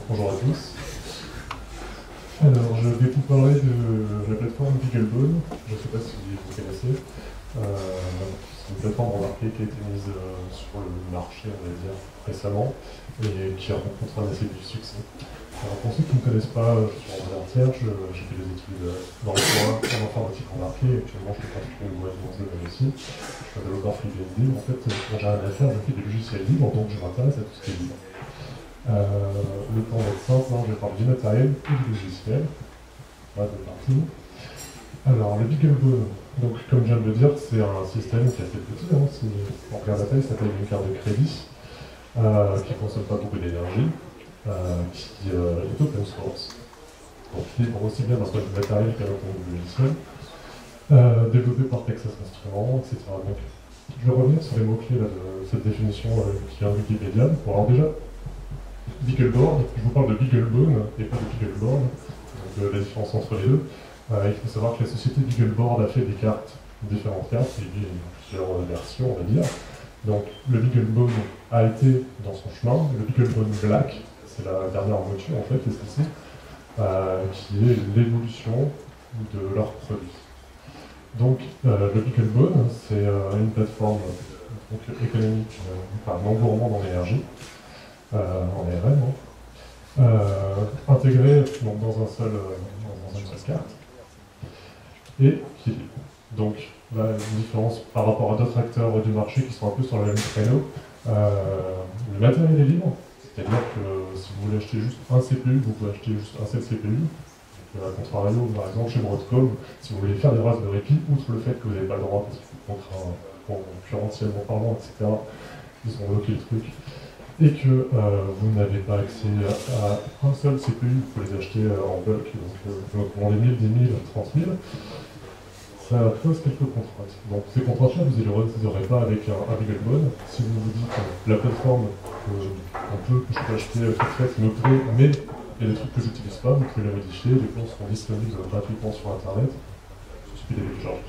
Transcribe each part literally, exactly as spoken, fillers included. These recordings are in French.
Bonjour à tous. Alors, je vais vous parler de la plateforme BeagleBone. Je ne sais pas si vous connaissez. Euh, c'est une plateforme embarquée qui a été mise euh, sur le marché, on va dire, récemment, et qui a rencontré un assez vif succès. Alors, pour ceux qui ne me connaissent pas, je suis en recherche, j'ai fait des études dans le coin en informatique embarquée, et actuellement je fais pratiquement une boîte dans ce domaine aussi. Je suis un développeur free B S D. En fait, quand j'ai rien à faire, je fais des logiciels libres, donc je m'intéresse à tout ce qui est libre. Euh, le plan va être simple, hein, je vais parler du matériel et du logiciel. Voilà, de partout. Alors, le BeagleBone, donc comme je viens de le dire, c'est un système qui est assez petit. Hein, si on regarde la taille, ça s'appelle une carte de crédit, euh, qui ne consomme pas beaucoup d'énergie, euh, qui euh, est open source. Donc, libre aussi bien d'un point de vue matériel qu'à d'un point de vue logiciel. Euh, développé par Texas Instruments, et cetera. Donc, je vais revenir sur les mots-clés de cette définition euh, qui est en Wikipédia. Bon, alors déjà, BeagleBoard, je vous parle de BeagleBone et pas de BeagleBoard, donc euh, la différence entre les deux. Euh, il faut savoir que la société BeagleBoard a fait des cartes, différentes cartes, et il y a plusieurs versions, on va dire. Donc le BeagleBone a été dans son chemin, le BeagleBone Black, c'est la dernière mouture en fait, c'est celle-ci, euh, qui est l'évolution de leurs produits. Donc euh, le BeagleBone, c'est euh, une plateforme donc, économique, euh, enfin non gourmand dans l'énergie, Euh, en R M, hein. euh, intégré donc, dans, un seul, euh, dans une seule carte, et qui est libre. Donc là, une différence par rapport à d'autres acteurs du marché qui sont un peu sur le même créneau. Euh, le matériel est libre, c'est-à-dire que si vous voulez acheter juste un C P U, vous pouvez acheter juste un seul C P U. Donc, à contrario, par exemple, chez Broadcom, si vous voulez faire des Raspberry Pi, outre le fait que vous n'avez pas le droit, parce que c'est contraint concurrentiellement parlant, et cetera, ils ont bloqué le truc, et que euh, vous n'avez pas accès à, à un seul C P U, vous pouvez les acheter euh, en bulk, donc euh, vous commandez mille, dix mille, trente mille, ça pose quelques contraintes. Donc ces contraintes-là, vous ne les aurez pas avec un, un BeagleBone. Si vous vous dites que la plateforme euh, on peut, que je peux acheter euh, toute faite me plaît, mais il y a des trucs que je n'utilise pas, vous pouvez les modifier, les cours seront disponibles gratuitement sur Internet, il suffit de les télécharger.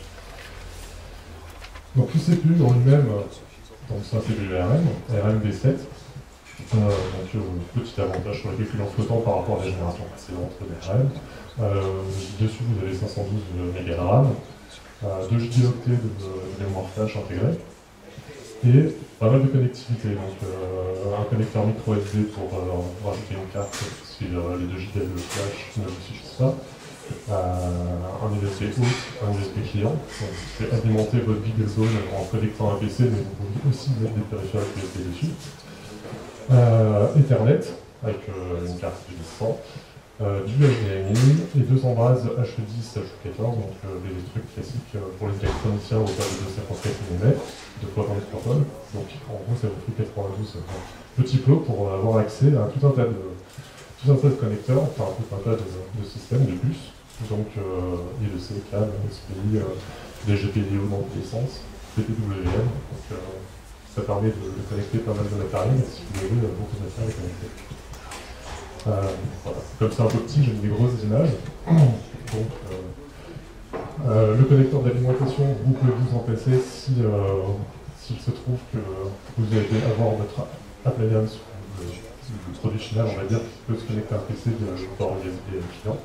Donc le C P U en lui-même, donc c'est un C P U R M, R M V sept. Euh, donc euh, petit avantage sur les calculs en flottant par rapport à la génération précédente de R M. Euh, dessus vous avez cinq cent douze mégas de RAM, euh, deux gigaoctets de, de mémoire flash intégrée, et pas mal de connectivité. Donc euh, un connecteur micro S D pour euh, rajouter une carte si euh, les deux gigas de flash ne vous suffisent pas. Euh, un U S B haut, un U S B client. Donc, vous pouvez alimenter votre BeagleBone en connectant un P C, mais vous pouvez aussi mettre des périphériques U S B dessus. Euh, Ethernet, avec euh, une carte G cent, euh, du H D M I et deux embrases H dix, H quatorze, donc euh, les trucs classiques euh, pour les électroniciens au cas de deux cent cinquante-quatre millimètres, deux fois vingt-trois tonnes. Donc en gros, ça vous fait quatre-vingt-douze euh, petits plots pour avoir accès à tout un tas de, tout un tas de connecteurs, enfin tout un tas de, de systèmes, de puces. Donc euh, I deux C, câble, S P I, euh, des G P I O dans tous les sens, P P W M. Donc, euh, ça permet de, de connecter pas mal de matériel, si vous voulez, beaucoup de matériel connecté. Euh, voilà. Comme c'est un peu petit, j'ai mis des grosses images. Donc, euh, euh, le connecteur d'alimentation, vous pouvez vous en passer si, euh, s'il se trouve que vous allez avoir votre appliance, le, le produit final, on va dire, qui peut se connecter à un P C de port U S B client.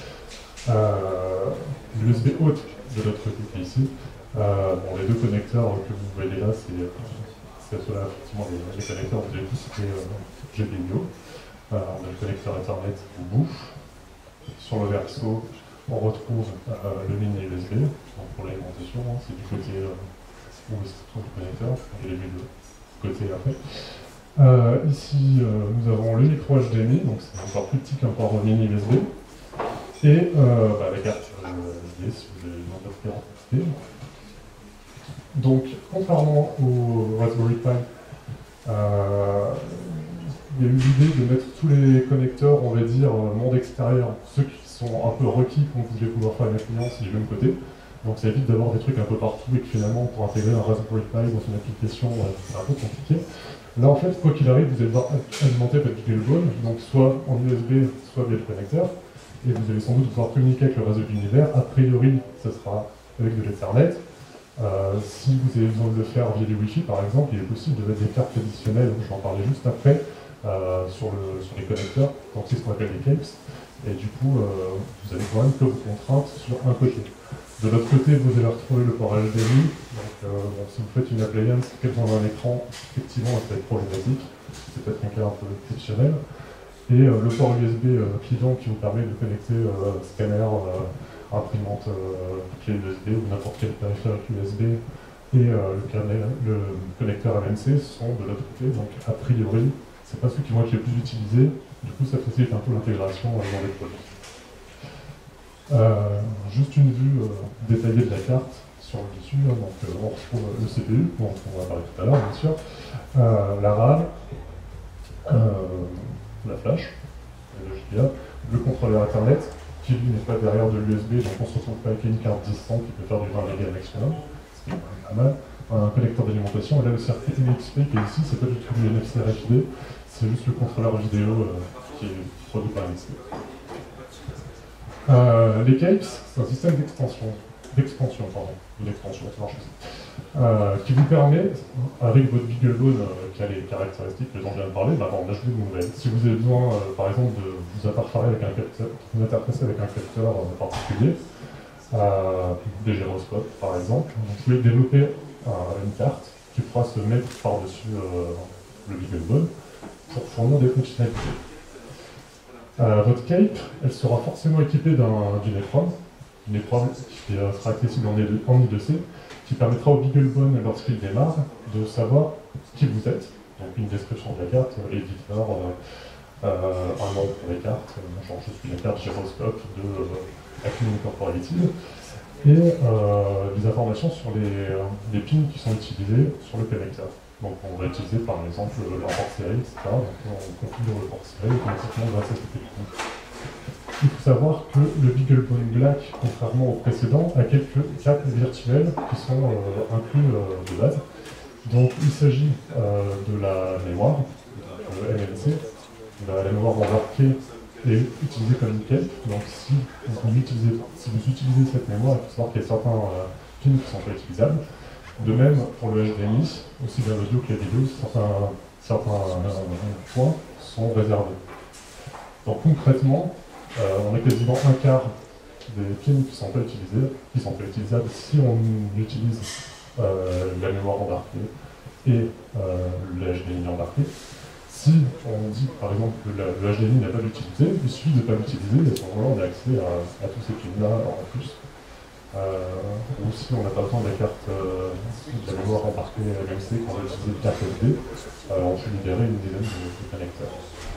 Euh, L'U S B haute de notre côté ici. Euh, bon, les deux connecteurs que vous voyez là, c'est ceux-là, effectivement, les, les connecteurs, vous avez tous c'était euh, G P I O. Euh, on a le connecteur Ethernet ou bouffe. Sur le verso, on retrouve euh, le mini U S B, donc pour l'alimentation, hein, c'est du côté euh, où se trouve le connecteur, je l'ai vu de côté après. Euh, ici, euh, nous avons le micro H D M I, donc c'est encore plus petit qu'un port mini U S B. Et euh, bah, la carte euh, S D, si vous avez besoin d'offrir en quantité. Donc, contrairement au Raspberry Pi, euh, il y a eu l'idée de mettre tous les connecteurs, on va dire, monde extérieur, ceux qui sont un peu requis quand vous voulez pouvoir faire une appliance du même côté. Donc ça évite d'avoir des trucs un peu partout et que finalement, pour intégrer un Raspberry Pi dans une application, c'est un peu compliqué. Là, en fait, quoi qu'il arrive, vous allez devoir alimenter votre BeagleBone, donc soit en U S B, soit via le connecteur, et vous allez sans doute pouvoir communiquer avec le reste de l'univers. A priori, ce sera avec de l'Ethernet. Euh, si vous avez besoin de le faire via du Wi-Fi, par exemple, il est possible de mettre des cartes additionnelles, je vais en parler juste après, euh, sur, le, sur les connecteurs, donc c'est ce qu'on appelle les capes, et du coup, euh, vous avez quand même que vos contraintes sur un côté. De l'autre côté, vous allez retrouver le port H D M I, donc euh, bon, si vous faites une appliance qui est dans un écran, effectivement, ça peut être problématique, c'est peut-être un cas un peu exceptionnel. Et euh, le port U S B euh, client qui vous permet de connecter euh, scanner, euh, imprimante, euh, clé U S B ou n'importe quel périphérique U S B et euh, le, canal, le connecteur M M C sont de l'autre côté, donc a priori, c'est pas ceux qui vont être les plus utilisés, du coup ça facilite un peu l'intégration euh, dans les produits. Euh, juste une vue euh, détaillée de la carte sur le dessus, hein, donc euh, on retrouve le C P U, dont on va parler tout à l'heure bien sûr, euh, la RAM, euh, la flash, le G P A, le contrôleur Ethernet, qui lui n'est pas derrière de l'U S B, donc on se retrouve pas avec une carte dix cent qui peut faire du vingt mégas maximum, ce qui est pas mal, un connecteur d'alimentation, et là le circuit N X P qui est ici, c'est pas du tout du N F C R H D, c'est juste le contrôleur vidéo euh, qui est produit par N X P. Euh, les capes, c'est un système d'extension, d'expansion, pardon, d'expansion, ça marche aussi, euh, qui vous permet, avec votre BeagleBone euh, qui a les caractéristiques que dont je viens de parler, bah, d'en ajouter de nouvelles. Si vous avez besoin, euh, par exemple, de vous interférer avec un capteur, vous interfacer avec un capteur euh, particulier, euh, des gyroscopes par exemple, vous pouvez développer euh, une carte qui pourra se mettre par-dessus euh, le BeagleBone pour fournir des fonctionnalités. Euh, votre cape, elle sera forcément équipée d'une EEPROM, une EEPROM qui euh, sera accessible en, en I deux C, qui permettra au BeagleBone, lorsqu'il démarre, de savoir qui vous êtes. Donc une description de la carte, l'éditeur, euh, euh, un nom pour les cartes, euh, genre je suis la carte gyroscope de euh, Acumen Corporative, et euh, des informations sur les, euh, les pins qui sont utilisés sur le connecteur. Donc on va utiliser par exemple le port série, et cetera. Donc on configure le port série automatiquement grâce à cette technique. Il faut savoir que le BeagleBone Black, contrairement au précédent, a quelques câbles virtuels qui sont euh, inclus euh, de base. Donc il s'agit euh, de la mémoire, le M M C. La, la mémoire embarquée est utilisée comme une cape. Donc si vous utilisez, si vous utilisez cette mémoire, il faut savoir qu'il y a certains euh, pins qui ne sont pas utilisables. De même, pour le H D M I, aussi bien l'audio que la vidéo, certains, certains euh, points sont réservés. Donc concrètement, euh, on a quasiment un quart des pins qui ne sont pas utilisés, qui sont pas utilisables si on utilise euh, la mémoire embarquée et euh, le H D M I embarqué. Si on dit par exemple que la, le H D M I n'a pas l'utilisé, il suffit de ne pas l'utiliser et à ce moment-là on a accès à, à tous ces pins-là en plus. Euh, ou si on n'a pas besoin de la carte euh, de la mémoire embarquée M M C, qu'on va utiliser une carte S D, euh, on peut libérer une dizaine de, de connecteurs.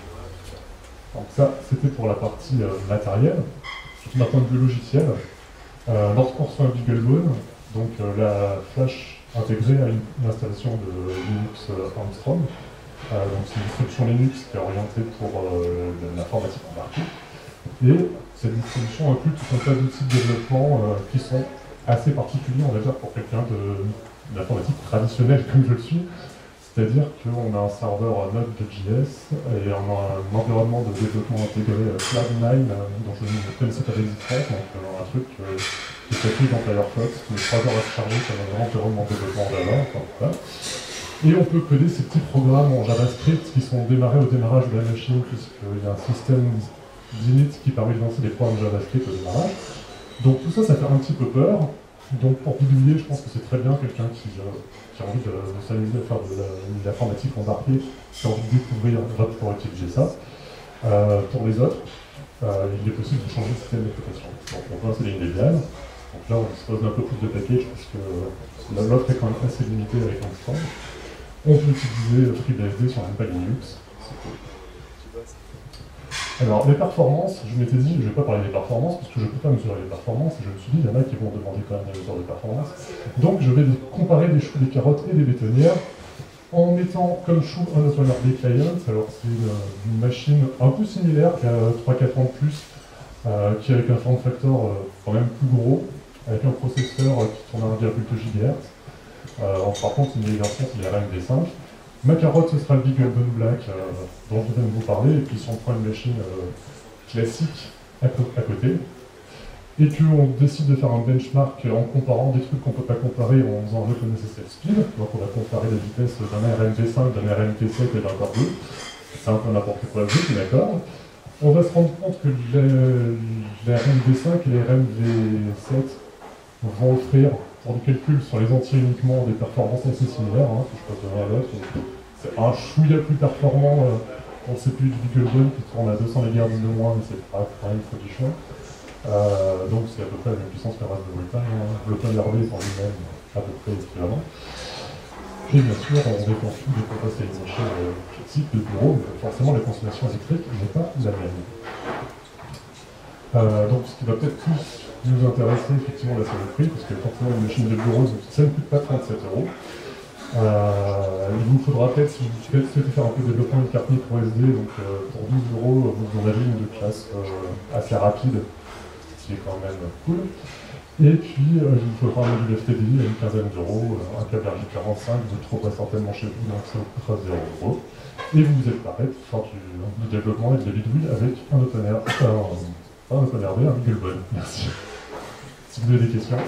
Donc ça, c'était pour la partie euh, matérielle. D'un point de vue logiciel, euh, lorsqu'on reçoit un BeagleBone, donc euh, la flash intégrée à une, une installation de Linux euh, Armstrong. Euh, donc c'est une distribution Linux qui est orientée pour euh, l'informatique embarquée. Et cette distribution inclut tout un tas d'outils de développement euh, qui sont assez particuliers, on va dire, pour quelqu'un de, de l'informatique traditionnelle comme je le suis. C'est-à-dire qu'on a un serveur Node.js et on a un environnement de développement intégré euh, Cloud nine, euh, dont je ne connaissais pas l'existence, donc euh, un truc euh, qui s'appuie dans Firefox, qui met trois heures à se charger comme un environnement de développement Java, enfin voilà. Et on peut coder ces petits programmes en JavaScript qui sont démarrés au démarrage de la machine, puisqu'il y a un système d'init qui permet de lancer des programmes JavaScript au démarrage. Donc tout ça, ça fait un petit peu peur. Donc pour publier, je pense que c'est très bien quelqu'un qui, euh, qui a envie de, de s'amuser à faire de l'informatique embarquée, qui a envie de découvrir, va pouvoir utiliser ça. Euh, pour les autres, euh, il est possible de changer le système d'exploitation. Donc on peut installer une Debian. Donc là, on dispose d'un peu plus de package, puisque l'offre est quand même assez limitée avec Armstrong. On peut utiliser FreeBSD si on n'aime pas Linux. Alors, les performances, je m'étais dit, je ne vais pas parler des performances, parce que je ne peux pas mesurer les performances, et je me suis dit, il y en a qui vont demander quand même des mesures de performance. Donc, je vais comparer des choux, des carottes et des bétonnières, en mettant comme chou un AutoNRD Client. Alors, c'est une, une machine un peu similaire, qui a trois à quatre ans de plus, euh, qui est avec un form factor euh, quand même plus gros, avec un processeur euh, qui tourne à un virgule deux gigahertz. Euh, par contre, une vieille version, c'est les R M D cinq. Ma carotte, ce sera le BeagleBone Black euh, dont je viens de vous parler, et puis si on prend une machine euh, classique à, co à côté, et qu'on décide de faire un benchmark en comparant des trucs qu'on ne peut pas comparer en faisant un reconnaissance speed, donc on va comparer la vitesse d'un R M D cinq, d'un R M D sept et d'un Core deux, c'est un peu n'importe quoi le truc, d'accord. On va se rendre compte que les, les R M V cinq et les R M V sept vont offrir, pour du calcul sur les entiers uniquement, des performances assez similaires, hein, que je passe de l'un à l'autre. C'est un chouïa plus performant, euh, on ne sait plus du BeagleBone qui tourne à deux cents mégahertz de moins, mais c'est pas grave, il faut du choix. Euh, donc c'est à peu près la même puissance qu'un Raspberry Pi, hein. L'OpenRB est en lui-même à peu près équivalent. Et bien sûr, on dépense tout des compostes à une échelle euh, type de bureau, mais forcément la consommation électrique n'est pas la même. Euh, donc ce qui va peut-être plus nous intéresser, effectivement, la seule prix, parce que forcément une machine de bureau, ça ne coûte pas trente-sept euros. Euh, il vous faudra peut-être, si vous souhaitez faire un peu de développement, une carte micro S D, donc euh, pour douze euros, vous en avez une de classe euh, assez rapide, ce qui est quand même cool. Et puis, euh, il vous faudra un module F T D I à une quinzaine d'euros, euh, un câble R J quarante-cinq, vous le trouverez certainement chez vous, donc ça vous coûtera zéro euros. Et vous êtes prêt pour faire du, du développement et de la bidouille avec un OpenRB, un, un OpenRB, un BeagleBone. Merci. Si vous avez des questions.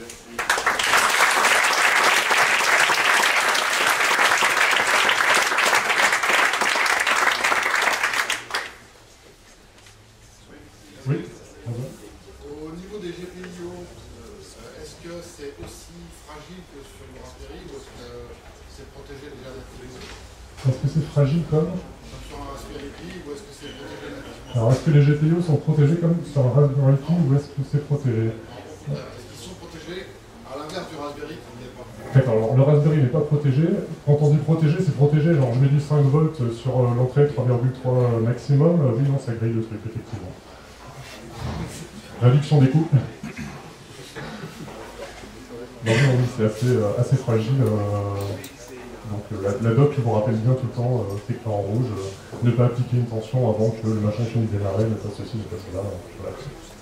Oui. Au niveau des G P I O, est-ce que c'est aussi fragile que sur le Raspberry ou est-ce que c'est protégé déjà nativement? Est-ce que c'est fragile comme sur un Raspberry Pi ou est-ce que c'est protégé nativement? Alors, est-ce que les G P I O sont protégés comme sur un Raspberry Pi ou est-ce que c'est protégé? Est-ce qu'ils sont protégés à l'inverse du Raspberry qui n'est pas? D'accord, alors le Raspberry n'est pas protégé. Quand on dit protégé, c'est protégé, genre je mets du cinq volts sur euh, l'entrée trois virgule trois maximum. Euh, oui, non, ça grille le truc, effectivement. Réduction des coûts. Non, non, oui, c'est assez, euh, assez fragile. Euh, donc euh, la, la doc vous rappelle bien tout le temps, euh, c'est écrit en rouge, euh, ne pas appliquer une tension avant que le machin finisse de démarrer, ne pas ceci, ne pas cela. Voilà.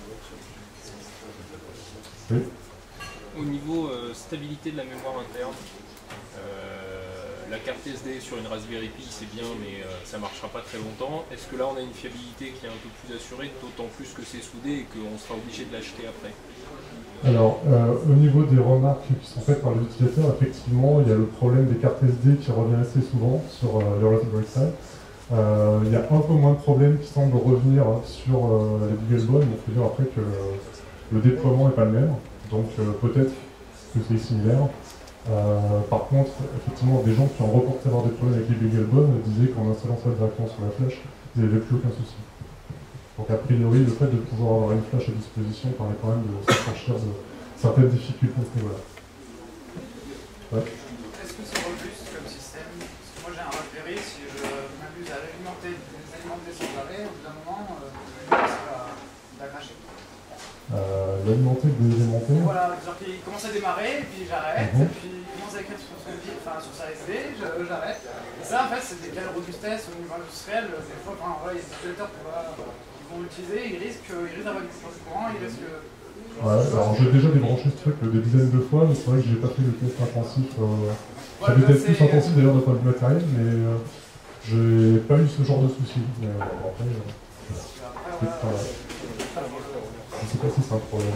Oui. Au niveau euh, stabilité de la mémoire interne, euh, la carte S D sur une Raspberry Pi c'est bien, mais euh, ça ne marchera pas très longtemps. Est-ce que là on a une fiabilité qui est un peu plus assurée, d'autant plus que c'est soudé et qu'on sera obligé de l'acheter après? Alors, euh, au niveau des remarques qui sont faites par les utilisateurs, effectivement, il y a le problème des cartes S D qui revient assez souvent sur euh, le Raspberry Pi. Euh, il y a un peu moins de problèmes qui semblent revenir sur euh, les BeagleBone, mais il faut dire après que le, le déploiement n'est pas le même. Donc euh, peut-être que c'est similaire. Euh, par contre, effectivement, des gens qui ont reporté avoir des problèmes avec les BeagleBone disaient qu'en installant ça directement sur la flèche, ils n'avaient plus aucun souci. Donc a priori, le fait de pouvoir avoir une flash à disposition permet quand même de s'affranchir de certaines difficultés à ce niveau-là. Ouais. Est-ce que c'est robuste comme système? Parce que moi j'ai un Raspberry, si je m'amuse à alimenter, alimenter sans arrêt, au bout d'un moment, euh, ça va cracher. Euh, L'alimenter, le désalimenter. Voilà, genre qu'il commence à démarrer, et puis j'arrête, Mm-hmm. et puis il commence à écrire sur, son, enfin, sur sa S D, j'arrête. Et ça, en fait, c'est des cas de robustesse au niveau industriel. Des fois, enfin, voilà, il y a des utilisateurs qui vont l'utiliser, ils risquent, ils risquent d'avoir du courant, ils risquent. Ouais, alors j'ai déjà débranché ce truc des dizaines de fois, mais c'est vrai que j'ai pas fait le test intensif. Euh, J'avais des tests plus intensifs d'ailleurs d'un point de vue matériel, mais euh, j'ai pas eu ce genre de soucis. Mais euh, après, euh, c'est pas, je sais pas si c'est un problème.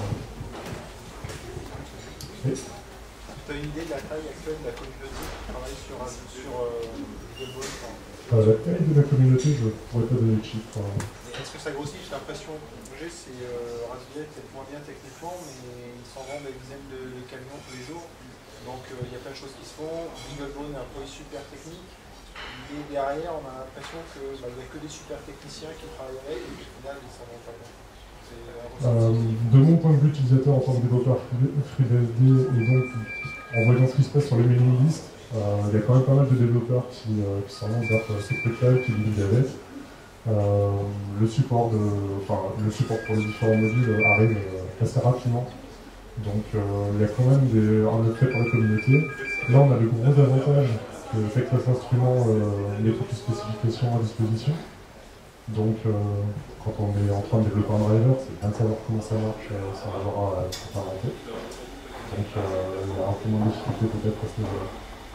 Oui. Tu as une idée de la taille actuelle de la communauté qui travaille sur, sur euh, BeagleBone? euh, La taille de la communauté, je pourrais pas donner de chiffres. Euh. Est-ce que ça grossit? J'ai l'impression que j'ai, c'est euh, Raspberry peut-être moins bien techniquement, mais ils s'en vendent des dizaines de, de camions tous les jours. Donc il euh, y a plein de choses qui se font. BeagleBone est un produit super technique. Et derrière, on a l'impression qu'il bah, n'y a que des super techniciens qui travaillent avec, et au final, ils s'en vendent pas bien. Euh, de mon point de vue utilisateur en tant que développeur FreeBSD et donc en voyant ce qui se passe sur les mailing lists, euh, il y a quand même pas mal de développeurs qui, euh, qui s'en vont vers euh, ce truc-là, qui vivent avec. Euh, le, support de, enfin, le support pour les différents modules euh, arrive euh, assez rapidement. Donc euh, il y a quand même des, un attrait pour la communauté. Là on a le gros avantage que Texas Instruments euh, met toutes les spécifications à disposition. Donc, euh, quand on est en train de développer un driver, c'est bien de savoir comment ça marche euh, sans avoir à tout inventer. Donc, euh, il y a un peu moins de difficulté peut-être à ce niveau-là.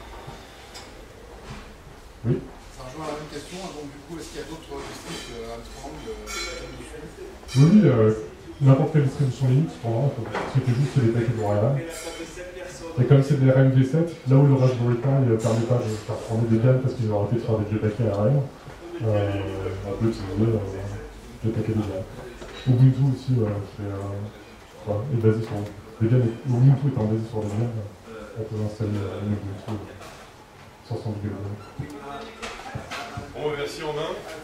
Oui. Ça rejoint la même question. Donc, du coup, est-ce qu'il y a d'autres distributions Armstrong Oui, oui, euh, n'importe quelle distribution Linux, pour moi, c'était juste les paquets de Royal. Et comme c'est des R M V sept, là où le Raspberry Pi ne permet pas de faire tourner des gammes parce qu'ils ont arrêté de faire des vieux paquets R M, Euh, on peut utiliser euh, le paquet Debian. Ubuntu aussi, voilà, c'est, euh, ouais, est basé sur Debian. Ubuntu étant basé sur Debian, on peut installer euh, une Ubuntu sur son Debian. Bon, merci Romain.